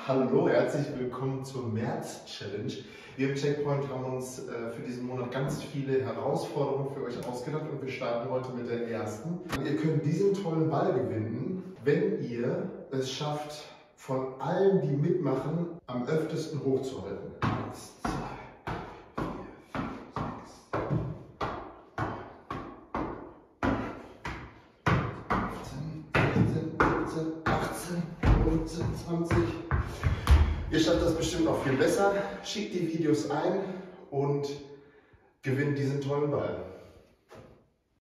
Hallo, herzlich willkommen zur März-Challenge. Wir im Checkpoint haben uns für diesen Monat ganz viele Herausforderungen für euch ausgedacht und wir starten heute mit der ersten. Ihr könnt diesen tollen Ball gewinnen, wenn ihr es schafft, von allen, die mitmachen, am öftesten hochzuhalten. 1, 2, 4, 5, 6, 7, 18, 19, 20. Ihr schafft das bestimmt noch viel besser. Schickt die Videos ein und gewinnt diesen tollen Ball.